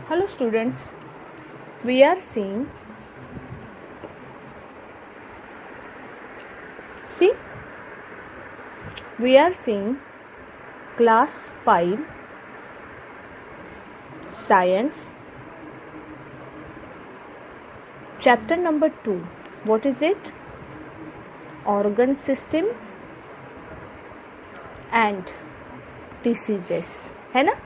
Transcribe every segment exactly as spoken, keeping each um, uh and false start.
Hello students, we are seeing see we are seeing class five science chapter number two. What is it? Organ system and diseases, है ना।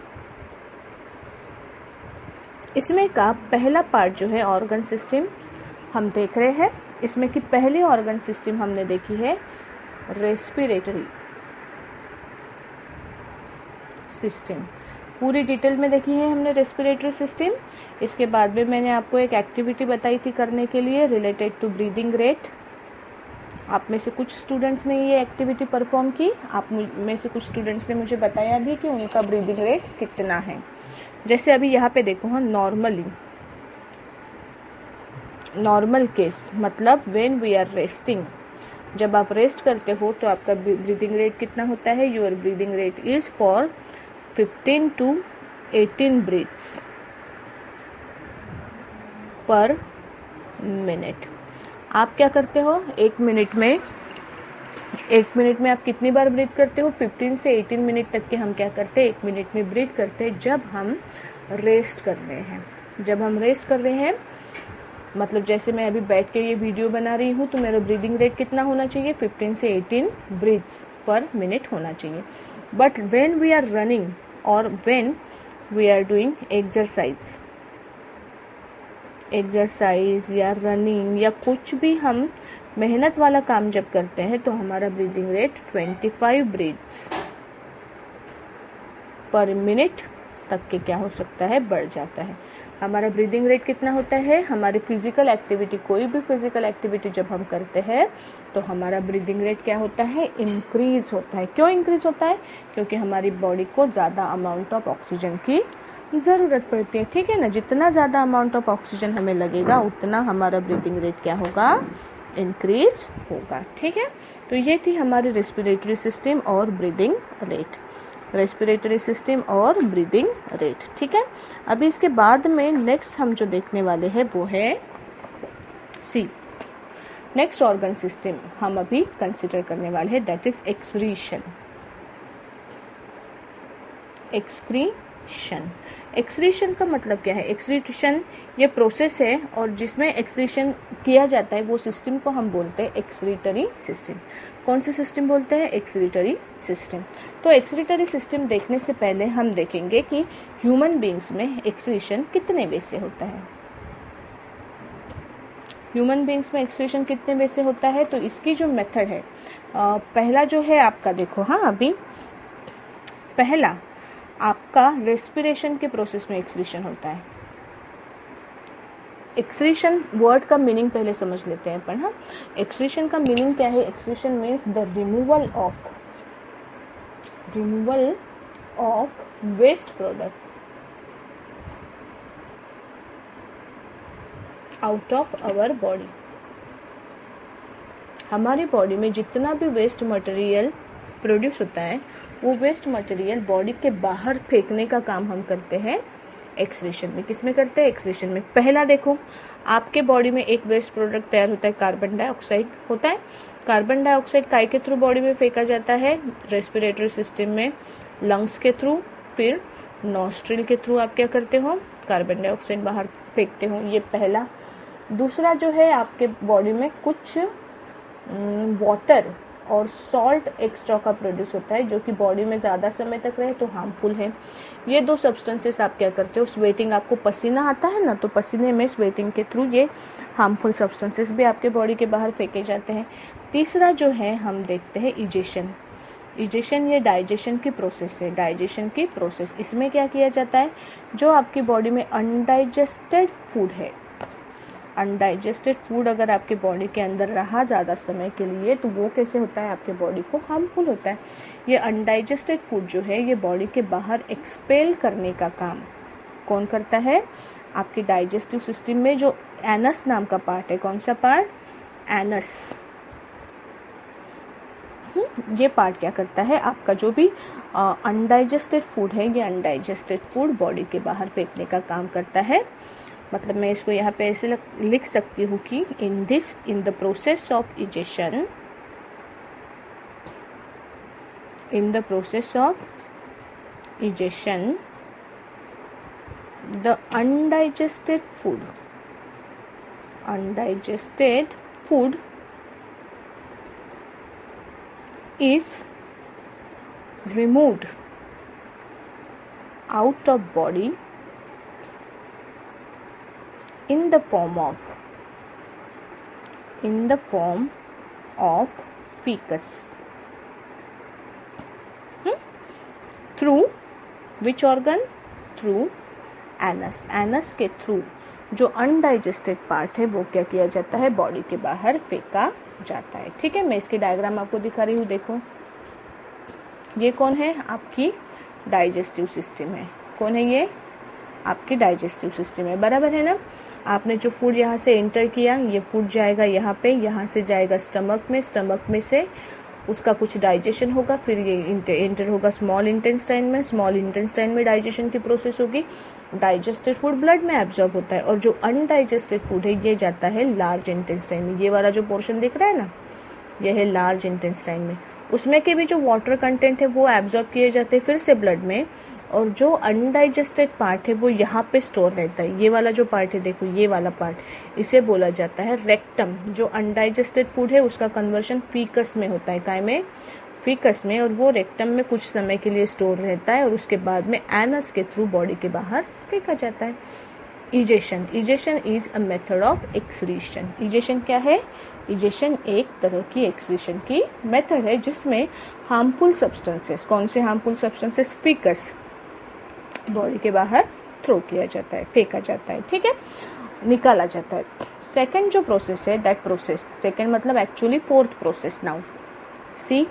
इसमें का पहला part जो है organ system हम देख रहे हैं। इसमें की पहली ऑर्गन सिस्टम हमने देखी है रेस्पिरेटरी सिस्टम। पूरी डिटेल में देखी है हमने रेस्पिरेटरी सिस्टम। इसके बाद में मैंने आपको एक एक्टिविटी बताई थी करने के लिए रिलेटेड टू ब्रीदिंग रेट। आप में से कुछ स्टूडेंट्स ने ये एक्टिविटी परफॉर्म की। आप में से कुछ स्टूडेंट्स ने मुझे बताया भी कि उनका ब्रीदिंग रेट कितना है। जैसे अभी यहाँ पे देखो, हाँ, नॉर्मली नॉर्मल केस मतलब व्हेन वी आर रेस्टिंग, जब आप रेस्ट करते हो तो आपका ब्रीदिंग रेट कितना होता है। Your breathing rate is for fifteen to eighteen breaths per minute. आप क्या करते हो, एक मिनट में एक मिनट में आप कितनी बार ब्रीथ करते हो। फिफ्टीन से एटीन मिनट तक के हम क्या करते हैं, एक मिनट में ब्रीथ करते हैं जब हम रेस्ट कर रहे हैं। जब हम रेस्ट कर रहे हैं मतलब जैसे मैं अभी बैठ के ये वीडियो बना रही हूँ तो मेरा ब्रीदिंग रेट कितना होना चाहिए, फिफ्टीन से एटीन ब्रीथ्स पर मिनट होना चाहिए। But when we are running और when we are doing exercise exercise या रनिंग या कुछ भी हम मेहनत वाला काम जब करते हैं तो हमारा ब्रीदिंग रेट पच्चीस ब्रीथ्स पर मिनट तक के क्या हो सकता है, बढ़ जाता है। हमारा ब्रीदिंग रेट कितना होता है, हमारी फिजिकल एक्टिविटी, कोई भी फिजिकल एक्टिविटी जब हम करते हैं तो हमारा ब्रीदिंग रेट क्या होता है, इंक्रीज होता है। क्यों इंक्रीज होता है, क्योंकि हमारी बॉडी को ज़्यादा अमाउंट ऑफ ऑक्सीजन की ज़रूरत पड़ती है। ठीक है ना, जितना ज़्यादा अमाउंट ऑफ ऑक्सीजन हमें लगेगा उतना हमारा ब्रीदिंग रेट क्या होगा, इंक्रीज होगा। ठीक है, तो ये थी हमारी रेस्पिरेटरी सिस्टम और ब्रीदिंग रेट। रेस्पिरेटरी सिस्टम और ब्रीदिंग रेट, ठीक है। अभी इसके बाद में नेक्स्ट हम जो देखने वाले हैं वो है सी, नेक्स्ट ऑर्गन सिस्टम हम अभी कंसिडर करने वाले हैं, that is excretion. Excretion excretion का मतलब क्या है, एक्सक्रीशन ये प्रोसेस है और जिसमें एक्सक्रीशन किया जाता है वो सिस्टम को हम बोलते हैं एक्सक्रीटरी सिस्टम। कौन सी सिस्टम बोलते हैं, एक्सक्रीटरी सिस्टम। तो एक्सक्रीटरी सिस्टम देखने से पहले हम देखेंगे कि ह्यूमन बीइंग्स में एक्सक्रीशन कितने वे से होता है। ह्यूमन बीइंग्स में एक्सक्रीशन कितने वे से होता है, तो इसकी जो मेथड है, आ, पहला जो है आपका देखो, हाँ अभी पहला आपका रेस्पिरेशन के प्रोसेस में एक्सक्रीशन होता है। एक्सक्रीशन वर्ड का मीनिंग पहले समझ लेते हैं अपन। हाँ, एक्सक्रीशन का मीनिंग क्या है, excretion means the removal of removal of waste product out of our body. हमारी बॉडी में जितना भी वेस्ट मटेरियल प्रोड्यूस होता है वो वेस्ट मटेरियल बॉडी के बाहर फेंकने का काम हम करते हैं एक्सक्रीशन में। किसमें करते हैं, एक्सक्रीशन में। पहला देखो, आपके बॉडी में एक वेस्ट प्रोडक्ट तैयार होता है, कार्बन डाइऑक्साइड होता है। कार्बन डाइऑक्साइड काय के थ्रू बॉडी में फेंका जाता है, रेस्पिरेटरी सिस्टम में लंग्स के थ्रू, फिर नॉस्ट्रिल के थ्रू आप क्या करते हो, कार्बन डाइऑक्साइड बाहर फेंकते हो। ये पहला। दूसरा जो है, आपके बॉडी में कुछ वाटर और सॉल्ट एक्स्ट्रा का प्रोड्यूस होता है जो कि बॉडी में ज़्यादा समय तक रहे तो हार्मफुल है। ये दो सब्सटेंसेस आप क्या करते हो, स्वेटिंग, आपको पसीना आता है ना, तो पसीने में स्वेटिंग के थ्रू ये हार्मफुल सब्सटेंसेस भी आपके बॉडी के बाहर फेंके जाते हैं। तीसरा जो है हम देखते हैं इजेशन। इजेशन ये डाइजेशन की प्रोसेस है, डाइजेशन की प्रोसेस। इसमें क्या किया जाता है, जो आपकी बॉडी में अनडाइजेस्टेड फूड है, अनडाइजेस्टेड फूड अगर आपके बॉडी के अंदर रहा ज़्यादा समय के लिए तो वो कैसे होता है, आपके बॉडी को हार्मफुल होता है। ये अनडाइजेस्टेड फूड जो है ये बॉडी के बाहर एक्सपेल करने का काम कौन करता है, आपके डाइजेस्टिव सिस्टम में जो एनस नाम का पार्ट है। कौन सा पार्ट, एनस। ये पार्ट क्या करता है, आपका जो भी अनडाइजेस्टेड फूड है, ये अनडाइजेस्टेड फूड बॉडी के बाहर फेंकने का काम करता है। मतलब मैं इसको यहाँ पे ऐसे लिख सकती हूँ कि in this in the process of egestion in the process of egestion the undigested food undigested food is removed out of body in the form of in the form of feces hmm? through which organ? Through anus. anus के through जो undigested part है वो क्या किया जाता है, body के बाहर फेंका जाता है। ठीक है, मैं इसकी डायग्राम आपको दिखा रही हूँ। देखो ये कौन है, आपकी डाइजेस्टिव सिस्टम है। कौन है ये, आपकी डाइजेस्टिव सिस्टम है, बराबर है ना। आपने जो फूड यहाँ से एंटर किया, ये फूड जाएगा यहाँ पे, यहाँ से जाएगा स्टमक में, स्टमक में से उसका कुछ डाइजेशन होगा, फिर ये एंटर होगा स्मॉल इंटेस्टाइन में, स्मॉल इंटेस्टाइन में डाइजेशन की प्रोसेस होगी। डाइजेस्टेड फूड ब्लड में एब्जॉर्ब होता है, और जो अनडाइजेस्टेड फूड है ये जाता है लार्ज इंटेस्टाइन में। ये वाला जो पोर्शन दिख रहा है ना, ये है लार्ज इंटेस्टाइन में। उसमें के भी जो वाटर कंटेंट है वो एब्जॉर्ब किए जाते हैं फिर से ब्लड में, और जो अनडाइजेस्टेड पार्ट है वो यहाँ पे स्टोर रहता है। ये वाला जो पार्ट है, देखो ये वाला पार्ट, इसे बोला जाता है रेक्टम। जो अनडाइजेस्टेड फूड है उसका कन्वर्शन फीकस में होता है, काय में, फीकस में, और वो रेक्टम में कुछ समय के लिए स्टोर रहता है, और उसके बाद में एनस के थ्रू बॉडी के बाहर फेंका जाता है। Egestion, egestion is a method of excretion. Egestion क्या है, इजेशन एक तरह की एक्सक्रीशन की मेथड है जिसमें हार्मफुल सब्सटेंसेस, कौन से हार्मफुल सब्सटेंसेस, फीकस, बॉडी के बाहर थ्रो किया जाता है, फेंका जाता है। ठीक है, निकाला जाता है। सेकंड जो प्रोसेस है, दैट प्रोसेस, सेकंड मतलब actually fourth process. Now see,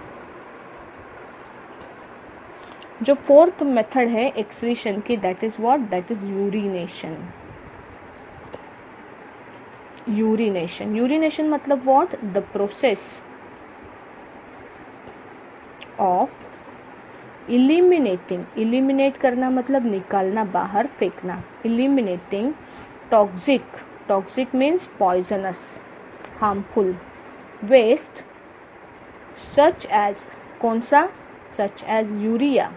जो फोर्थ मेथड है एक्सक्रीशन की, that is what, that is urination. Urination, urination मतलब what, the process of eliminating, eliminate करना मतलब निकालना, बाहर फेंकना, eliminating toxic, toxic means poisonous, harmful waste, such as, कौन सा, such as urea,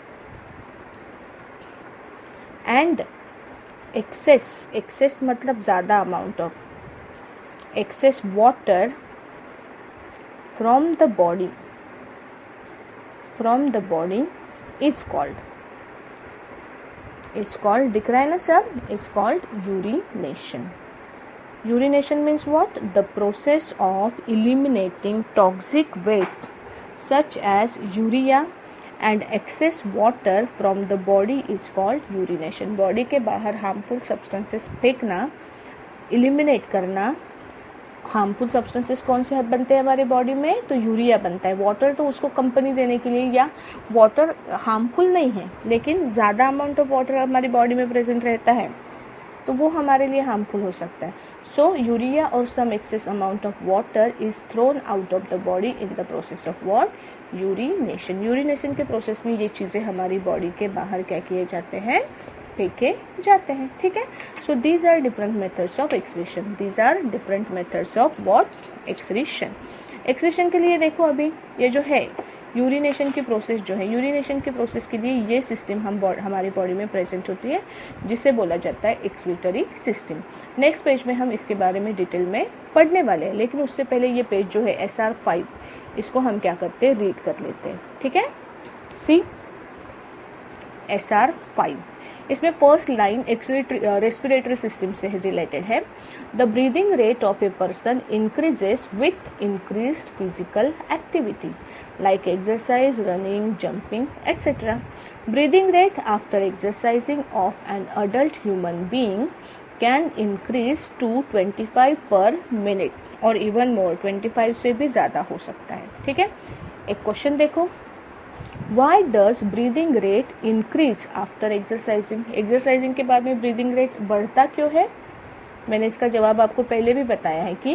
and excess, excess मतलब ज़्यादा amount of, excess water from the body, from the body is called, is called, दिख रहा है ना सब, is called urination. Urination means what, the process of eliminating toxic waste such as urea and excess water from the body is called urination. Body के बाहर harmful substances फेंकना, eliminate करना। Harmful substances कौन से बनते हैं हमारे बॉडी में, तो यूरिया बनता है। वाटर तो उसको कंपनी देने के लिए, या वाटर हार्मफुल नहीं है लेकिन ज़्यादा अमाउंट ऑफ वाटर हमारी बॉडी में प्रेजेंट रहता है तो वो हमारे लिए हार्मफुल हो सकता है। सो यूरिया और some excess amount of water is thrown out of the body in the process of what, urination. Urination के प्रोसेस में ये चीज़ें हमारी बॉडी के बाहर क्या किए जाते हैं, फेंके जाते हैं। ठीक है, so these are different methods of excretion, these are different methods of what, excretion. Excretion के लिए देखो अभी ये जो है यूरिनेशन की प्रोसेस जो है, यूरिनेशन की प्रोसेस के लिए ये सिस्टम हम हमारी बॉडी में प्रेजेंट होती है जिसे बोला जाता है एक्सक्रीटरी सिस्टम। नेक्स्ट पेज में हम इसके बारे में डिटेल में पढ़ने वाले हैं, लेकिन उससे पहले ये पेज जो है एस आर फाइव, इसको हम क्या करते हैं, रीड कर लेते हैं। ठीक है, सी एस आर फाइव, इसमें फर्स्ट लाइन रेस्पिरेटरी सिस्टम से रिलेटेड है। The breathing rate of a person increases with increased physical activity like exercise, running, jumping, et cetera. Breathing rate after exercising of an adult human being can increase to twenty-five per minute or even more, twenty-five से भी ज़्यादा हो सकता है। ठीक है, एक question देखो, Why does breathing rate increase after exercising? Exercising के बाद में breathing rate बढ़ता क्यों है? मैंने इसका जवाब आपको पहले भी बताया है कि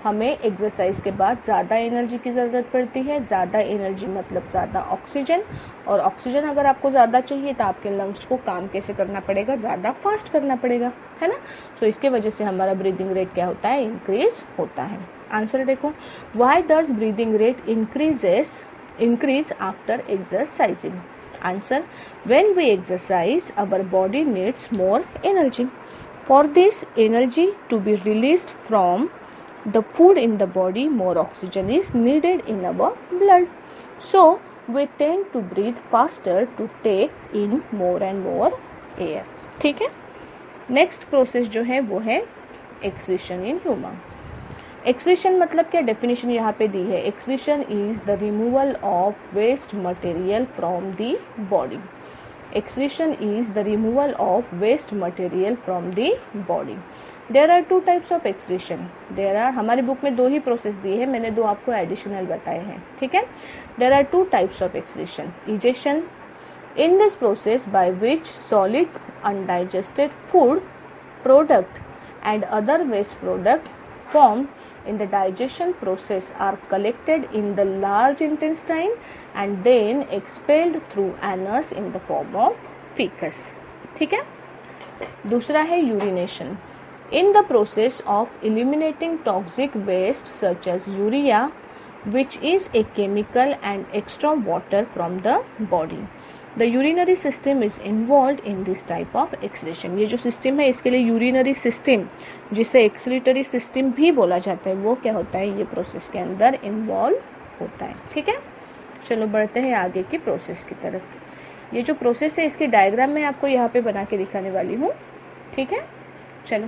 हमें एक्सरसाइज के बाद ज़्यादा एनर्जी की ज़रूरत पड़ती है। ज़्यादा एनर्जी मतलब ज़्यादा ऑक्सीजन, और ऑक्सीजन अगर आपको ज़्यादा चाहिए तो आपके लंग्स को काम कैसे करना पड़ेगा, ज़्यादा फास्ट करना पड़ेगा, है ना। सो so, इसके वजह से हमारा ब्रीदिंग रेट क्या होता है, इंक्रीज होता है। आंसर देखो, why does breathing rate increases increase after exercising. Answer, when we exercise our body needs more energy. For this energy to be released from the food in the body, more oxygen is needed in our blood. So, we tend to breathe faster to take in more and more air. ठीक है. Next process जो है वो है excretion in human. Excretion मतलब क्या, definition यहाँ पे दी है. Excretion is the removal of waste material from the body. Excretion is the removal of waste material from the body. There are two types of excretion. There are, हमारी book में दो ही process दी है, मैंने दो आपको एडिशनल बताए हैं, ठीक है. There are two types of excretion. Egestion, in this process by which solid undigested food product and other waste product formed in the digestion process are collected in the large intestine and then expelled through anus in the form of feces. ठीक है. दूसरा है urination. In the process of eliminating toxic waste such as urea, which is a chemical and extra water from the body. The urinary system is involved in this type of excretion. ये जो system है इसके लिए urinary system, जिसे excretory system भी बोला जाता है, वो क्या होता है, ये प्रोसेस के अंदर इन्वॉल्व होता है. ठीक है. चलो बढ़ते हैं आगे की प्रोसेस की तरफ. ये जो प्रोसेस है इसकी डायग्राम मैं आपको यहाँ पे बना के दिखाने वाली हूँ. ठीक है. चलो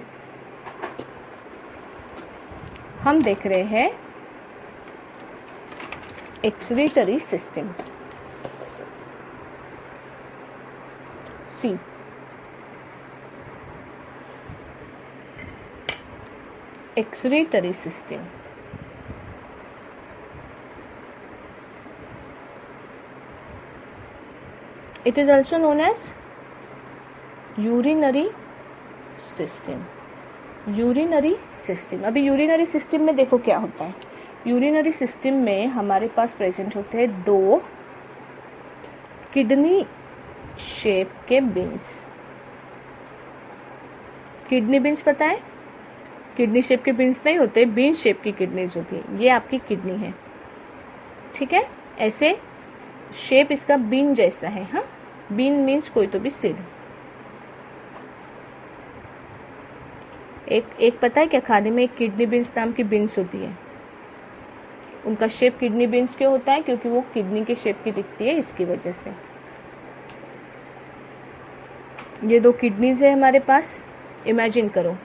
हम देख रहे हैं excretory system. See excretory system. It is also known as urinary system. Urinary system. अभी यूरिनरी सिस्टम में देखो क्या होता है. यूरिनरी सिस्टम में हमारे पास प्रेजेंट होते हैं दो किडनी शेप के बिन्स. किडनी बिन्स पता है, किडनी शेप के बिन्स नहीं होते, बीन शेप की किडनीज होती है. ये आपकी किडनी है. ठीक है. ऐसे शेप इसका बीन जैसा है. हाँ, बीन मीन्स कोई तो भी सिर. एक एक पता है क्या, खाने में एक किडनी बीन्स नाम की बीन्स होती है. उनका शेप किडनी बीन्स क्यों होता है, क्योंकि वो किडनी के शेप की दिखती है, इसकी वजह से. ये दो किडनीज है हमारे पास. इमेजिन करो,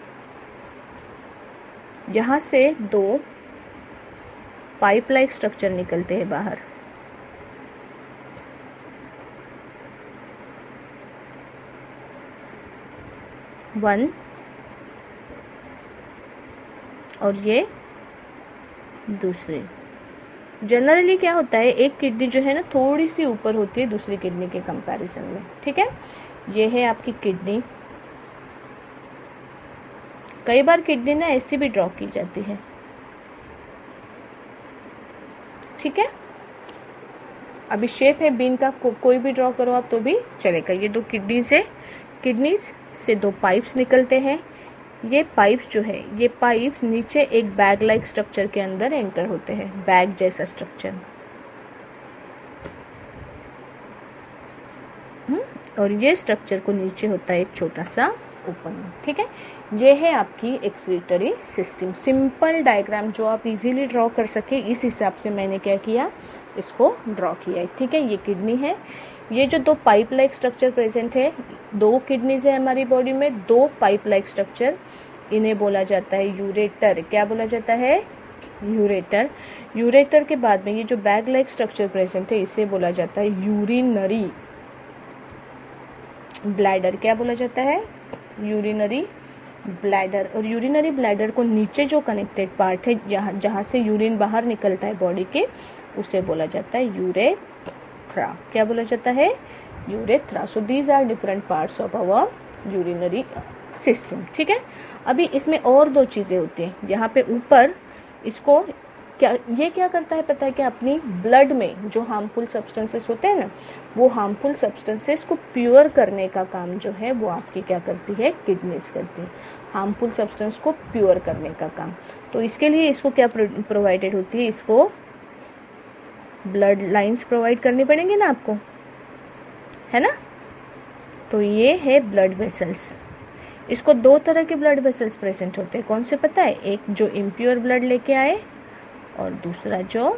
यहाँ से दो पाइप लाइक स्ट्रक्चर निकलते हैं बाहर. वन और ये दूसरे. जनरली क्या होता है, एक किडनी जो है ना थोड़ी सी ऊपर होती है दूसरी किडनी के कंपैरिजन में. ठीक है. ये है आपकी किडनी. कई बार किडनी ना ऐसी भी ड्रॉ की जाती है. ठीक है. अभी शेप है बीन का, को, कोई भी ड्रॉ करो आप तो भी चलेगा. ये दो किडनी से किडनीज से दो पाइप्स निकलते हैं. ये पाइप्स जो है, ये पाइप्स नीचे एक बैग लाइक स्ट्रक्चर के अंदर एंटर होते हैं. बैग जैसा स्ट्रक्चर. और ये स्ट्रक्चर को नीचे होता है एक छोटा सा ओपन. ठीक है. ये है आपकी एक्सक्रीटरी सिस्टम. सिंपल डायग्राम जो आप इजीली ड्रॉ कर सके, इस हिसाब से मैंने क्या किया, इसको ड्रॉ किया है. ठीक है. ये किडनी है. ये जो दो पाइप लाइक स्ट्रक्चर प्रेजेंट है, दो किडनीज है हमारी बॉडी में, दो पाइप लाइक स्ट्रक्चर, इन्हें बोला जाता है यूरेटर. क्या बोला जाता है, यूरेटर. यूरेटर के बाद में ये जो बैग लाइक स्ट्रक्चर प्रेजेंट है, इसे बोला जाता है यूरिनरी ब्लैडर. क्या बोला जाता है, यूरिनरी ब्लैडर. और यूरिनरी ब्लैडर को नीचे जो कनेक्टेड पार्ट है, जहाँ जहाँ से यूरिन बाहर निकलता है बॉडी के, उसे बोला जाता है यूरेथ्रा. क्या बोला जाता है, urethra. So these are different parts of our urinary system. ठीक है. अभी इसमें और दो चीज़ें होती हैं. यहाँ पे ऊपर इसको क्या ये क्या करता है पता है क्या, अपनी ब्लड में जो हार्मफुल सब्सटेंसेस होते हैं ना, वो हार्मफुल सब्सटेंसेस को प्योर करने का काम जो है वो आपकी क्या करती है, किडनीज करती है, हार्मफुल सब्सटेंस को प्योर करने का काम। तो इसके लिए इसको क्या प्रोवाइडेड होती है, इसको ब्लड लाइंस प्रोवाइड करनी पड़ेंगी ना आपको, है ना। तो ये है ब्लड वेसल्स। इसको दो तरह के ब्लड वेसल्स प्रेजेंट होते हैं, कौन से पता है, एक जो इम्प्योर ब्लड लेके आए और दूसरा जो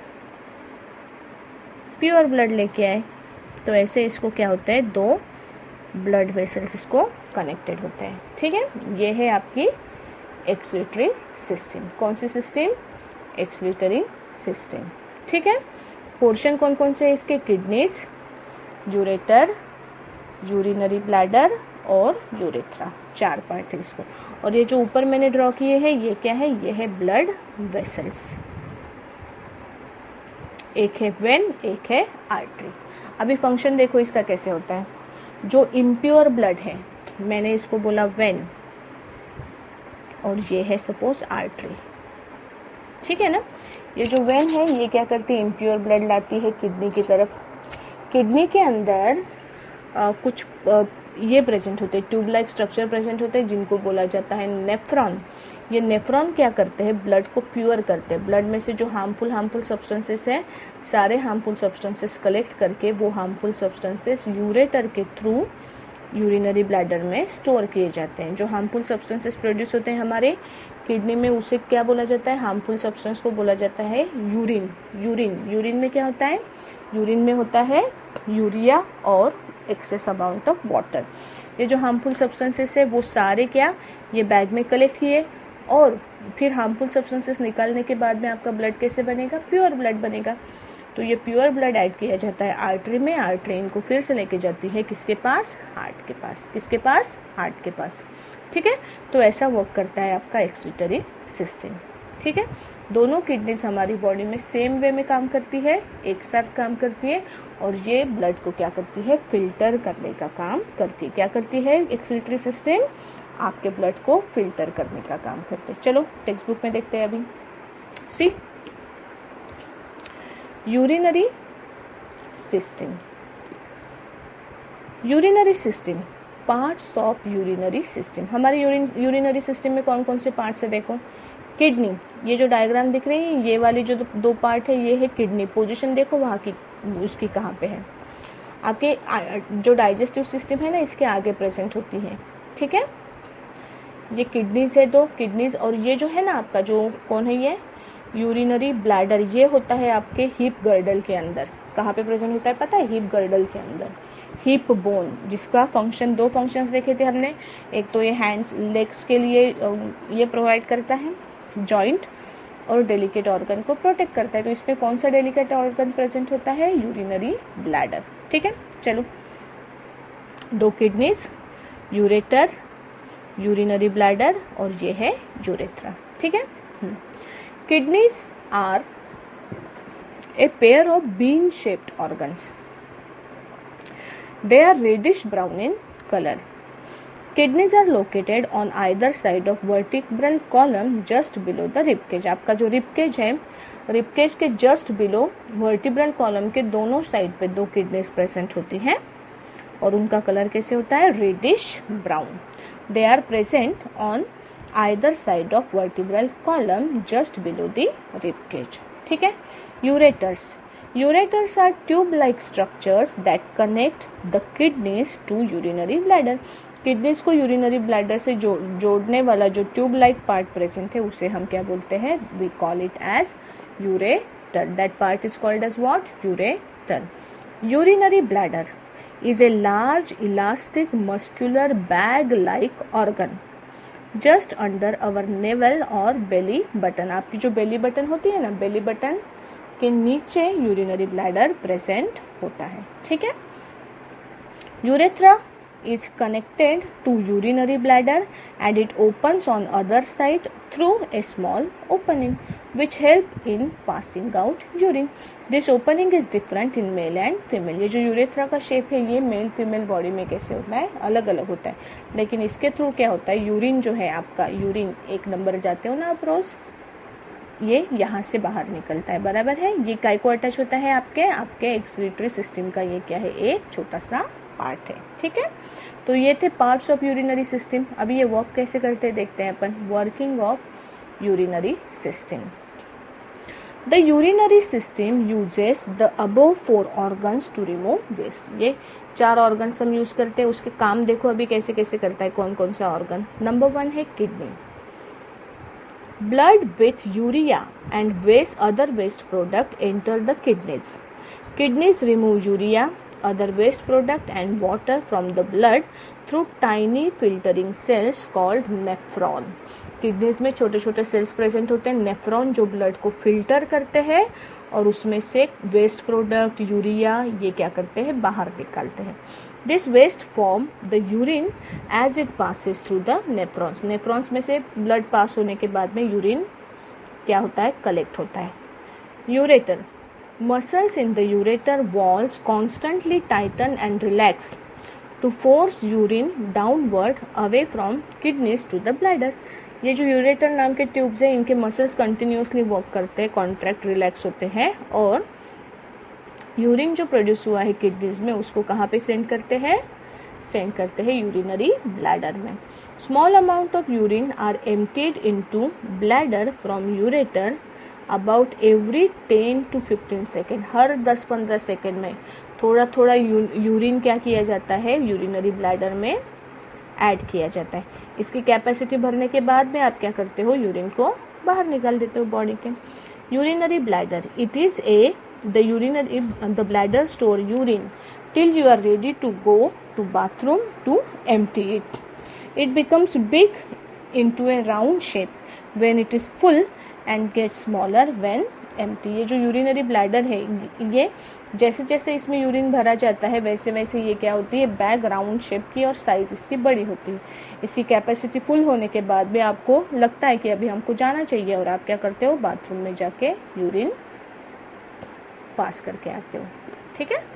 प्योर ब्लड लेके आए। तो ऐसे इसको क्या होता है, दो ब्लड वेसल्स इसको कनेक्टेड होते हैं, ठीक है। ये है आपकी एक्सक्रीटरी सिस्टम। कौन सी सिस्टम, एक्सक्रीटरी सिस्टम, ठीक है। पोर्शन कौन कौन से है इसके, किडनीज, यूरेटर, यूरिनरी ब्लैडर और यूरेथ्रा, चार पार्ट है इसको। और ये जो ऊपर मैंने ड्रॉ किए हैं ये क्या है, ये है ब्लड वेसल्स, एक है वेन, एक है आर्टरी। अभी फंक्शन देखो इसका कैसे होता है। जो इम्प्योर ब्लड है मैंने इसको बोला वेन, और ये है सपोज आर्टरी, ठीक है ना। ये जो वेन है ये क्या करती है, इम्प्योर ब्लड लाती है किडनी की तरफ। किडनी के अंदर आ, कुछ आ, ये प्रेजेंट होते हैं, ट्यूब लाइक स्ट्रक्चर प्रेजेंट होते हैं जिनको बोला जाता है नेफ्रॉन। ये नेफ्रॉन क्या करते हैं, ब्लड को प्योर करते हैं। ब्लड में से जो हार्मफुल हार्मफुल सब्सटेंसेस हैं, सारे हार्मफुल सब्सटेंसेस कलेक्ट करके वो हार्मफुल सब्सटेंसेस यूरेटर के थ्रू यूरिनरी ब्लैडर में स्टोर किए जाते हैं। जो हार्मफुल सब्सटेंसेस प्रोड्यूस होते हैं हमारे किडनी में, उसे क्या बोला जाता है, हार्मफुल सब्सटेंस को बोला जाता है यूरिन। यूरिन यूरिन में क्या होता है, यूरिन में होता है यूरिया और एक्सेस अमाउंट ऑफ वाटर। ये जो हार्मफुल सब्सटेंसेस है वो सारे क्या, ये बैग में कलेक्ट किए, और फिर हार्मफुल सब्सटेंसेस निकालने के बाद में आपका ब्लड कैसे बनेगा, प्योर ब्लड बनेगा। तो ये प्योर ब्लड ऐड किया जाता है आर्टरी में। आर्टरी इनको फिर से लेके जाती है किसके पास, हार्ट के पास। किसके पास, हार्ट के पास, ठीक है। तो ऐसा वर्क करता है आपका एक्सक्रीटरी सिस्टम, ठीक है। दोनों किडनीज हमारी बॉडी में सेम वे में काम करती है, एक साथ काम करती है, और ये ब्लड को क्या करती है, फिल्टर करने का काम करती है। क्या करती है एक्सक्रीटरी सिस्टम, आपके ब्लड को फिल्टर करने का काम करते हैं। चलो टेक्स्ट बुक में देखते हैं अभी। See urinary system, urinary system, parts of urinary system. हमारे यूरिनरी सिस्टम में कौन कौन से पार्ट्स है, देखो किडनी, ये जो डायग्राम दिख रही है ये वाली जो दो पार्ट है ये है किडनी। पोजीशन देखो वहाँ की, उसकी कहाँ पे है, आपके जो डाइजेस्टिव सिस्टम है ना इसके आगे प्रेजेंट होती है, ठीक है। ये किडनीज है, दो किडनीज, और ये जो है ना आपका जो कौन है, ये यूरिनरी ब्लैडर, ये होता है आपके हिप गर्डल के अंदर। कहाँ पे प्रेजेंट होता है पता है, हिप गर्डल के अंदर, हिप बोन, जिसका फंक्शन, दो फंक्शंस देखे थे हमने, एक तो ये हैंड्स लेग्स के लिए ये प्रोवाइड करता है जॉइंट, और डेलिकेट ऑर्गन को प्रोटेक्ट करता है। तो इसमें कौन सा डेलिकेट ऑर्गन प्रेजेंट होता है, यूरिनरी ब्लैडर, ठीक है। चलो दो किडनीज, यूरेटर, यूरिनरी ब्लैडर, और ये है यूरेथ्रा, ठीक है। Kidneys are a pair of bean shaped organs, they are reddish brown in color. Kidneys are located on either side of vertebral column just below the rib cage. आपका जो rib cage है, rib cage के just below vertebral column के दोनों side पे दो kidneys present होती हैं, और उनका कलर कैसे होता है, reddish brown. They are present on either side of vertebral column just below the rib cage, ठीक है। Ureters, Ureters are tube-like structures that connect the kidneys to urinary bladder. Kidneys को urinary bladder से जो जोड़ने वाला जो tube-like part present है उसे हम क्या बोलते हैं, we call it as ureter. That part is called as what, ureter. Urinary bladder is a large elastic muscular bag-like organ just under our navel or belly button. आपकी जो belly button होती है ना, belly button के नीचे urinary bladder present होता है, ठीक है। Urethra is connected to urinary bladder and it opens on other side through a small opening which help in passing out urine. This opening is different in male and female. ये जो urethra का shape है ये male female body में कैसे होता है, अलग अलग होता है, लेकिन इसके थ्रू क्या होता है, यूरिन जो है आपका, यूरिन एक नंबर जाते हो ना आप रोज, ये यहाँ से बाहर निकलता है, बराबर है। ये काय को अटैच होता है, आपके आपके एक्सक्रीटरी सिस्टम का ये क्या है, एक छोटा सा पार्ट है, ठीक है। तो ये थे पार्ट्स ऑफ यूरिनरी सिस्टम। अभी ये वर्क कैसे करते हैं देखते हैं अपन, working of urinary system. The urinary system uses the above four organs to remove waste. ये चार ऑर्गन्स हम यूज करते हैं, उसके काम देखो अभी कैसे कैसे करता है, कौन कौन सा ऑर्गन। नंबर वन है kidney. Blood with urea and waste other waste product enter the kidneys. Kidneys remove urea, other waste product and water from the blood through tiny filtering cells called nephron। Kidneys में छोटे छोटे cells present होते हैं, nephron, जो blood को filter करते हैं और उसमें से वेस्ट प्रोडक्ट यूरिया ये क्या करते हैं, बाहर निकालते हैं। This waste form the urine as it passes through the nephrons. Nephrons में से ब्लड पास होने के बाद में यूरिन क्या होता है, कलेक्ट होता है। Ureter, muscles in the ureter walls constantly tighten and relax to force urine downward away from kidneys to the bladder। ये जो यूरेटर नाम के ट्यूब्स हैं, इनके मसल्स कंटिन्यूसली वर्क करते हैं, कॉन्ट्रैक्ट रिलैक्स होते हैं और यूरिन जो प्रोड्यूस हुआ है किडनीज में उसको कहाँ पे सेंड करते हैं, सेंड करते हैं यूरिनरी ब्लैडर में। Small amount of urine are emptied into bladder from ureter about every ten to fifteen second. हर दस पंद्रह सेकेंड में थोड़ा थोड़ा यू, यूरिन क्या किया जाता है, यूरिनरी ब्लैडर में ऐड किया जाता है। इसकी कैपेसिटी भरने के बाद में आप क्या करते हो, यूरिन को बाहर निकाल देते हो बॉडी के। Urinary bladder, it is a the urinary the bladder store urine till you are ready to go to bathroom to empty it. It becomes big into a round shape when it is full and get smaller when empty. ये जो urinary bladder है, ये जैसे जैसे इसमें urine भरा जाता है वैसे वैसे ये क्या होती है, बैग राउंड शेप की और साइज इसकी बड़ी होती है। इसकी कैपेसिटी फुल होने के बाद में आपको लगता है कि अभी हमको जाना चाहिए और आप क्या करते हो, बाथरूम में जाके यूरिन पास करके आते हो, ठीक है।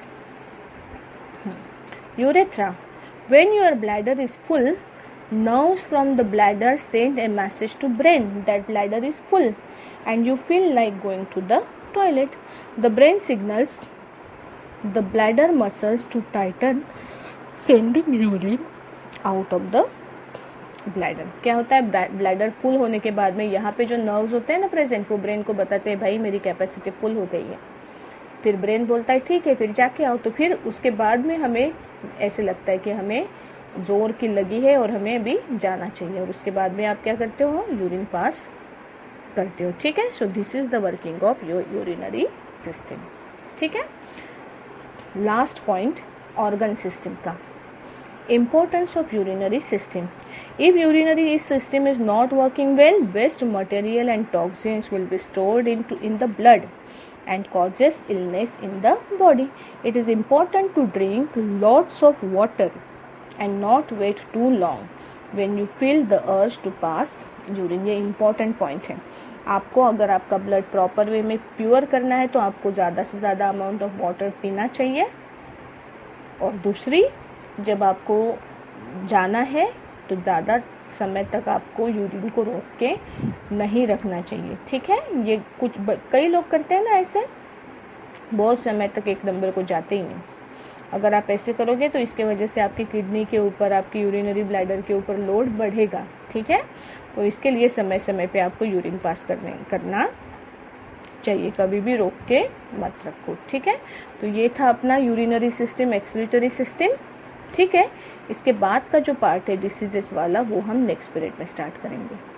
Urethra, when your bladder is full, nerves from the bladder send a message to brain that bladder is full and you feel like going to the toilet. The brain signals the bladder muscles to tighten, sending urine out of the bladder। क्या होता है, bladder full होने के बाद में यहाँ पे जो नर्व्स होते हैं ना प्रेजेंट, वो ब्रेन को बताते हैं भाई मेरी कैपेसिटी फुल हो गई है। फिर ब्रेन बोलता है ठीक है फिर जाके आओ। तो फिर उसके बाद में हमें ऐसे लगता है कि हमें जोर की लगी है और हमें अभी जाना चाहिए और उसके बाद में आप क्या करते हो, यूरिन पास करते हो, ठीक है। So this is the working of your urinary system, ठीक है। लास्ट पॉइंट ऑर्गन सिस्टम का, importance of urinary system. If urinary system is not working well, waste material and toxins will be stored into in the blood and causes illness in the body. It is important to drink lots of water and not wait too long when you feel the urge to pass urine। ये important point है। आपको अगर आपका blood proper way में pure करना है तो आपको ज़्यादा से ज़्यादा अमाउंट ऑफ वाटर पीना चाहिए और दूसरी, जब आपको जाना है तो ज़्यादा समय तक आपको यूरिन को रोक के नहीं रखना चाहिए, ठीक है। ये कुछ कई लोग करते हैं ना ऐसे, बहुत समय तक एक नंबर को जाते ही नहीं। अगर आप ऐसे करोगे तो इसके वजह से आपकी किडनी के ऊपर, आपकी यूरिनरी ब्लैडर के ऊपर लोड बढ़ेगा, ठीक है। तो इसके लिए समय समय पे आपको यूरिन पास करने करना चाहिए, कभी भी रोक के मत रखो, ठीक है। तो ये था अपना यूरिनरी सिस्टम, एक्सक्रीटरी सिस्टम, ठीक है। इसके बाद का जो पार्ट है डिसीजेस वाला, वो हम नेक्स्ट पीरियड में स्टार्ट करेंगे।